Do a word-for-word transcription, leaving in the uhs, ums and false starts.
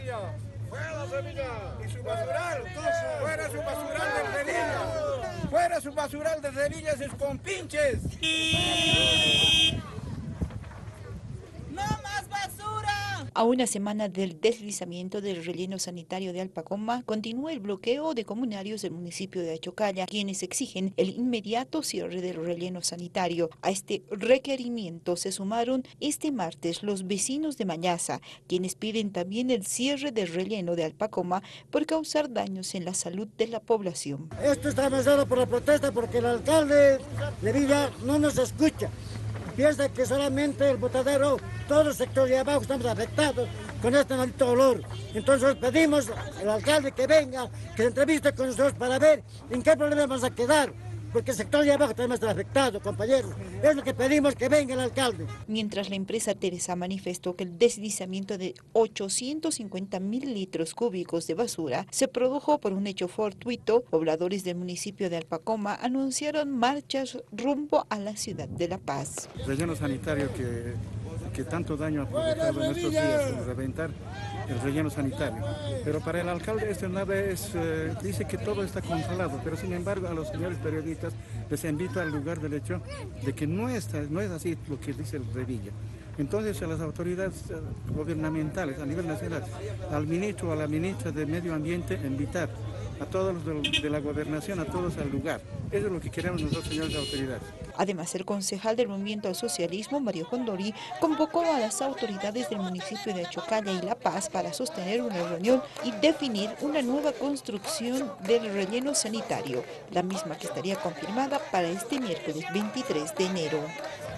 Revilla. Fuera Revilla. Y su basural. Fuera su basural de Revilla. Fuera su basural de Revilla, sus compinches. ¡No más basura! A una semana del deslizamiento del relleno sanitario de Alpacoma, continúa el bloqueo de comunarios del municipio de Achocalla, quienes exigen el inmediato cierre del relleno sanitario. A este requerimiento se sumaron este martes los vecinos de Mañaza, quienes piden también el cierre del relleno de Alpacoma por causar daños en la salud de la población. Esto está avanzado por la protesta porque el alcalde de Villa no nos escucha. Piensa que solamente el botadero, todo el sector de abajo estamos afectados con este maldito olor. Entonces pedimos al alcalde que venga, que se entreviste con nosotros para ver en qué problema vamos a quedar. Porque el sector de abajo también está afectado, compañeros. Es lo que pedimos, que venga el alcalde. Mientras la empresa Teresa manifestó que el deslizamiento de ochocientos cincuenta mil litros cúbicos de basura se produjo por un hecho fortuito, pobladores del municipio de Alpacoma anunciaron marchas rumbo a la ciudad de La Paz. El relleno sanitario que, que tanto daño ha provocado en estos días, el reventar el relleno sanitario. Pero para el alcalde este nave es, eh, dice que todo está controlado, pero sin embargo a los señores periodistas les invito al lugar del hecho de que no, está, no es así lo que dice el Revilla. Entonces a las autoridades gubernamentales a nivel nacional, al ministro o a la ministra de Medio Ambiente, invitar a todos los de, de la gobernación, a todos al lugar. Eso es lo que queremos nosotros, señores autoridades. Además, el concejal del Movimiento al Socialismo, Mario Condori, convocó a las autoridades del municipio de Achocalla y La Paz para sostener una reunión y definir una nueva construcción del relleno sanitario, la misma que estaría confirmada para este miércoles veintitrés de enero.